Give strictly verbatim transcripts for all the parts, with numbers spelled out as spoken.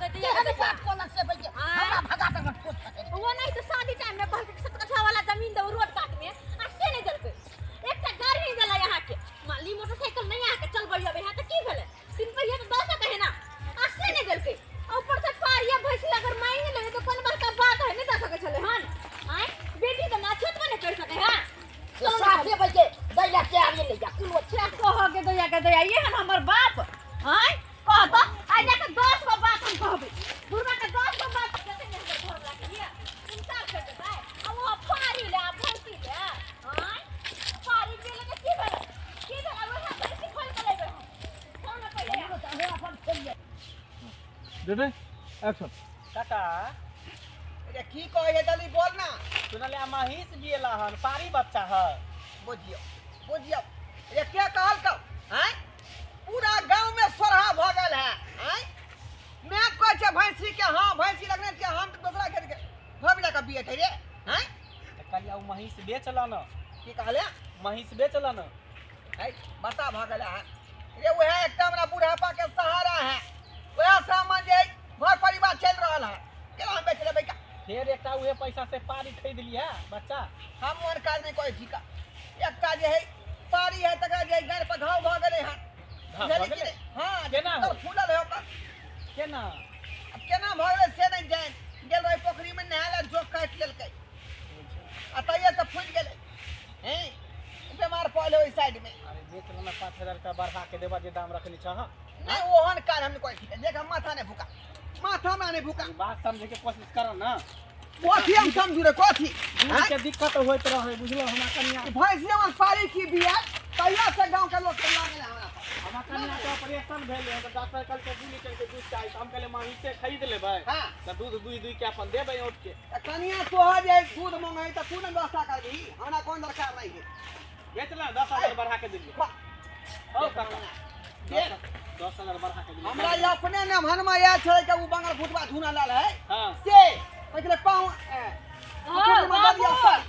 दे दिया तेरे बाप को लग से भैया हमरा भगा तक मत पूछ सके वो नहीं तो शादी टाइम में कहते सत कट्ठा वाला जमीन दे रोड काट में अस्से नहीं जलते एक का गाड़ी नहीं जला यहां के माली मोटरसाइकिल नहीं आके चल बढ़िया यहां तो की भेले तीन पहिया तो दस कहे ना अस्से नहीं जलते ऊपर से पारिया भैंसी अगर मांगे ले तो कौन बार का बात है नहीं दस के चले हन आए बेटी तो ना छोट नहीं कर सके हां तो साथे भैया दैया के आगे ले जा कुल अच्छा कहो के दैया के दैया ये हम हमर बाप हैं कह तो आ जा के दस गो बात हम कहबे बुढ़वा के दस गो बात कहते हैं घर लाके लिया इंसाफ कर दे भाई अब वो पारी ले भौती ले हैं पारी के ले की भेल की भेल अब वहां कैसे खोल के ले गए कौन ना पहले अपन खेलिए दे दे एक्शन काका अरे की कहे जल्दी बोल ना सुनले महिष बिएला हन पारी बच्चा है बुझियो बुझियो ये क्या कहल का हैं पूरा गांव में सोरहा भगल है हैं मैं कह छे भैंसी के हां भैंसी लगने के हम तो दूसरा खेत के भबिला का बिए थे रे हैं कलिया उ महिष बेचला न की कहले महिष बेचला न है बता भगल है ये वह एकटा हमरा बुढ़ापा के सहारा है वह सामान जे घर परिवार चल रहल है केना हम बेच लेबै का फिर एकटा उहे पैसा से पारी खरीद लिया बच्चा हम और काज नहीं कोई ठीक एक काज है पारी है तकरा जे घर पर घाव भ गेले है घाव भ गेलै? हां केना तो हो? फूलल है ओकर केना अब केना भ गेले से नहीं जान गेल रही पोखरी में नहाले जोक काट लेलकै आ तइए से फूल गेलै हैं बीमार पड़ले ओई साइड में अरे बेचला न पाँच हजार का बढ़ा के देबा जे दाम रखली छ हां नहीं ओहन काज हम कोई ठीक देख हम माथा ने भूका माथा में नहीं भूका बात समझे के कोशिश करो ना कोथी हम समझू रे कोथी दूध के दिक्कत होइत रहे बुझलो हमरा कन्या भैंसिया में पारी की बिया तइया से गांव के लोग के लागले हमरा हमरा कन्या के ऑपरेशन भेल है तो डॉक्टर कल के दू लीटर के दूध चाहिए हम कहले महिष से खरीद लेबै हां तो दूध दुई दुई के अपन देबै उठ के कनिया तोहर जे दूध मंगाई त तू न व्यवस्था करबी हमरा कोन दरकार नहीं है बेचला दस हजार बढ़ा के दिलिए ओ काका दे दस हजार बढ़ा के दिलिए हमरा ये अपने नाम हनमा याद छै के उ बंगल फुटवा धुना लाल है हां से पहले पाऊ हां बाबू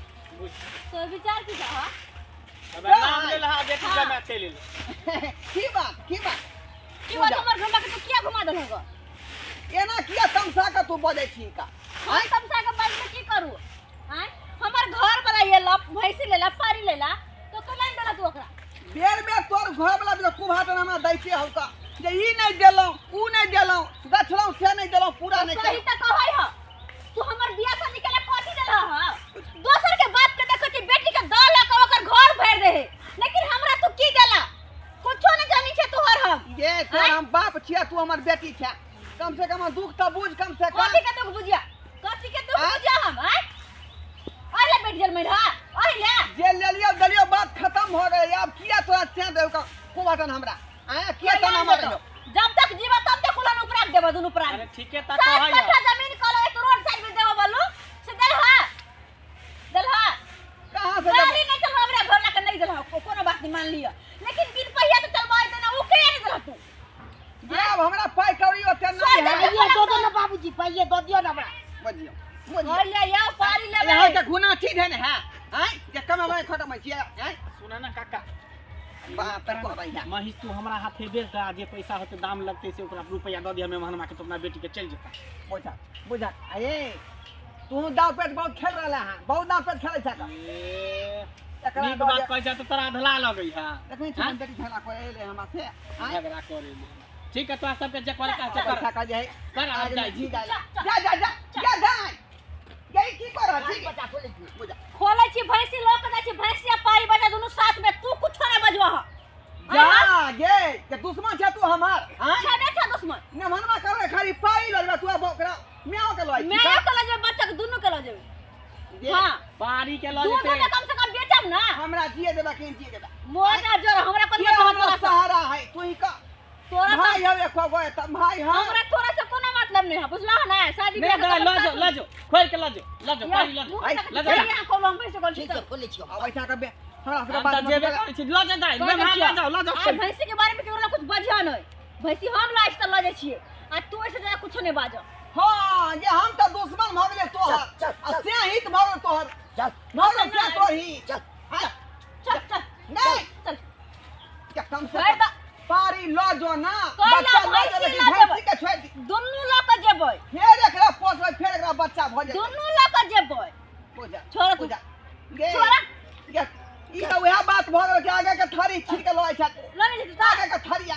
तो विचार की जा अब नाम ले लहा बेटी जमा के ले की बात की बात की बात हमर घरमा के तू किया घुमा देल होगा एना किया तमसा का तू बजे छी का हम तमसा के बात में की करू हैं हमर घर वाला ये ला भैंसी लेला पारी लेला तो कलाइन देला तू ओकरा बेर में तोर घर वाला जो कुभाटन हमरा दैते हौ का जे ई नहीं देलौ ऊ नहीं देलौ गछलौ से नहीं देलौ पूरा नहीं सही त कहै ह तू हमर बियाह से निकले कथि देला ह दोसर के बात के देखो छी बेटी के द ला के ओकर घर भर दे लेकिन हमरा तू की देला कुछो नहीं जानी छे तोहर हम ये तोर हम बाप छिया तू हमर बेटी छै कम से कम दुख त बुझ कम से कम कथि के दुख बुझिया कथि के दुख बुझिया हम हैं अरे बेटी जल में रहा अरे ले जे ले लियो दलियो बात खत्म हो गई अब किया तोरा छे देव का कुभाटन हमरा आया किया तना मारलो जब तक जीवा तब तक कुलन उपराग देबो दुनु प्राण अरे ठीके त सात कहै कट्ठा जमीन कलो एक रोड साइड में देबो बोलू से दलहा दलहा कहां से गाड़ी नहीं चलवा हमरा घर ला के नहीं दलहा कोनो बात नहीं मान लियो लेकिन बिन पहिया तो चलवाई देना उ के नहीं दलहा तू अब हमरा पाई कौड़ी ओते नहीं है ये दो दो ना बाबूजी पाइए दो दियो ना बड़ा बुझियो और ले या पारी ले यहाँ के गुना ठीक है ना है हैं जे कम में खत्म है छिया हैं सुना ना काका बात कर भैया महिष तू हमरा हाथे बेच दे जे पैसा होते दाम लगते से ओकरा रुपया द दिया मेहमानमा के तो अपना बेटी के चल जेता बुझा बुझा अरे तू दाव पेट बहुत खेल रहला है बहुत दाव पेट खेलै छ ए एकरा नीक बात कह जा तो तोरा धला लगई है देखै छी हम बेटी खेला कोई ले हमरा से झगड़ा करे ले ठीक है तो सब के जे करे का से कर पैसा का जे है कर आ आज जाई जी जा जा जा जा जा जा गई की कर रही बचा खोले बुझा खोले छी भैंसी लोक जा छी भैंसिया पारी बजा दोनों साथ में तू कुछ ना बजवा जा गे के दुश्मन छ तू हमार हां छने छ दुश्मन न मनवा करे खाली पाई लड़वा तू ओकरा म्याओ के लई मैं के लजे बच्चा के दोनों के लजे हां पारी के लजे तू तो कम से कम बेचब ना हमरा जिए देबा के जिए देबा मोटा जोर हमरा कोन ये हमरा सहारा है तू ही का तोरा भाई हवे खो गए त भाई हां हमरा तोरा से कोनो मतलब नहीं है बुझला ना शादी नहीं दे ला जो ला जो खोल के ला जो ला जो पारी ला जो ला जो यहां को लंबे से गोल ठीक है खोले छियो अब ऐसा कर बे हमरा से हम बात तो जेबे करे छी ला जा दाई मैं ला जाओ ला जाओ आ भैंसी के बारे में केवला कुछ बजिया नहीं भैंसी हम लाइस त लजे छिए आ तू ऐसे जरा कुछ नहीं बाजो हां ये हम तो दुश्मन भ गेले तोहर आ से हित भ गेल तोहर चल भगल से तोही चल चल चल नहीं चल क्या कम से भाई कम पारी लो जो ना कोई बच्चा ना लो जो भैंसी लेकिन ला भैंसी के छोड़ दी दोनों लोग के जे जेबै फेर एकरा पोसबै फेर एकरा बच्चा भ जेतै दुनू लऽ कऽ जेबै पूजा छोड़ तू। पूजा गे छोड़ा गे ई त वएह बात भ गेल कि आगे के थरी छीट के लऽ छै लऽ नहि जेतै आगे के थरिया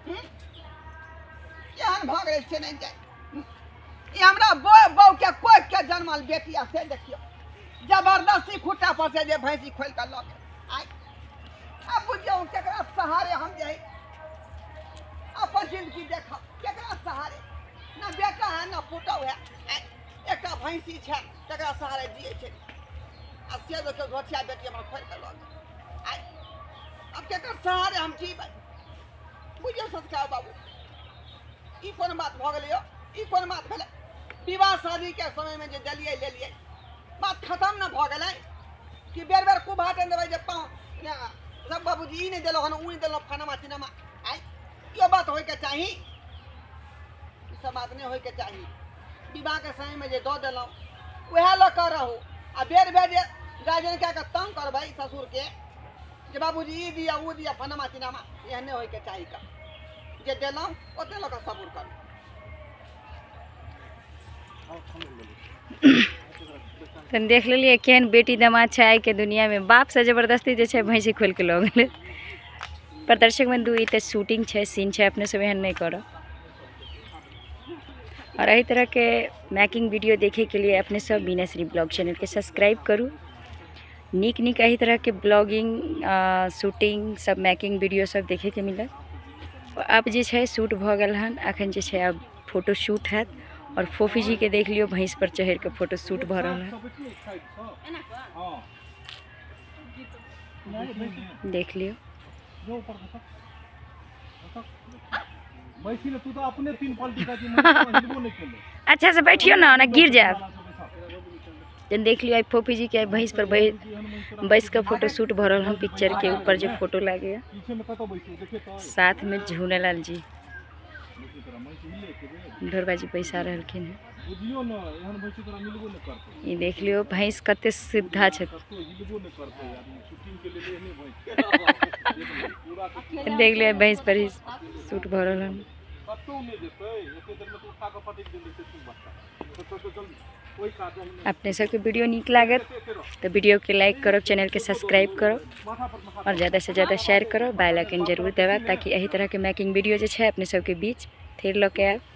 केहन भ गेलै से नहीं जाय ई हमरा बौ बौ के कोइ के जन्मल बेटी आ से देखियो जबरदस्ती खुट्टा पर से जे भैंसी खोल के लऽ के आइ अब बुझियो केकरा सहारे हम जाई अपन जिंदगी देखो केकरा सहारे ना बेटा है ना पुतौ है एकटा भैंसी छै तकरा सहारे जियै छै आ से देखियो धोतिया बेटी हमरा खोल के लऽ के आइ अब केकर सहारे हम जीबै बुझियो ससका बाबू ई कोन बात भ गेलै यो ई कोन बात भेलै विवाह शादी के समय में जे देलियै लेलियै बात खत्म न भ गेलै कि बेर बेर कुभाटे देबै जे पाँव सब बाबूजी ई नहीं देलो हन उ नहीं देलो फनमा चिनमा आई यो बात होय के चाही ई सब बात नहीं होय के चाही विवाह के समय में जे दो देलो वह ल कर रहू आ बेर बेर जे गार्जियन के तंग करबै ससुर के जे बाबूजी ई दिया उ दिया फनमा चिनमा एहन नहीं होय के चाही का जे देलो ओते लोग सब्र कर तो देख लेलिए केहन बेटी दामाद छै आइ के दुनिया में बाप से जबरदस्ती जे छै भैंसी खोल के लऽ गेलै। पर दर्शक बंधु ई तऽ शूटिंग छै सीन छै अपने सब एहन नहीं करो और एही तरह के मेकिंग वीडियो देखे के लिए अपने सब मीनाश्री ब्लॉग चैनल के सब्सक्राइब करू नीक नीक एही तरह के ब्लॉगिंग शूटिंग सब मेकिंग वीडियो सब देखे के मिलत। अब जे छै शूट भ गेल हन अखन जे छै अब फोटो शूट हैत और फोफी जी के देख लियो भैंस पर चढ़ के फोटो शूट भ रहा है देख लियो। बैठी तू तो अपने तीन पलटी का हिलबो नहीं केले अच्छा से बैठियो ना ना गिर जाए। जन देख लियो फोफी जी के भैंस पर बैस का फोटो शूट भ रहा है पिक्चर के ऊपर जो फोटो लागे पीछे में कतो बैठी देखे तो साथ में झूलेलाल जी ढोरबाजी पैसा रहलखिन है बुझियो न एहन बैठी तोरा मिलबो नहीं करते ये देख लियो भैंस कते सीधा छै तो हिलबो नहीं करते यार शूटिंग के लिए नहीं भैंस पूरा देख लियो भैंस पर ही शूट भ रहा है कतो नहीं जेतै एके दिन में तू उठा के पटक दे देते तू बच्चा तो तो जल्दी कोई काज हम अपने सबके वीडियो नीक लागत तो वीडियो के लाइक करो चैनल के सब्सक्राइब करो और ज़्यादा से ज़्यादा शेयर करो बेल आइकन जरूर दबाओ ताकि यही तरह के मेकिंग वीडियो जो है अपने सबके बीच फिर लऽ के आएब।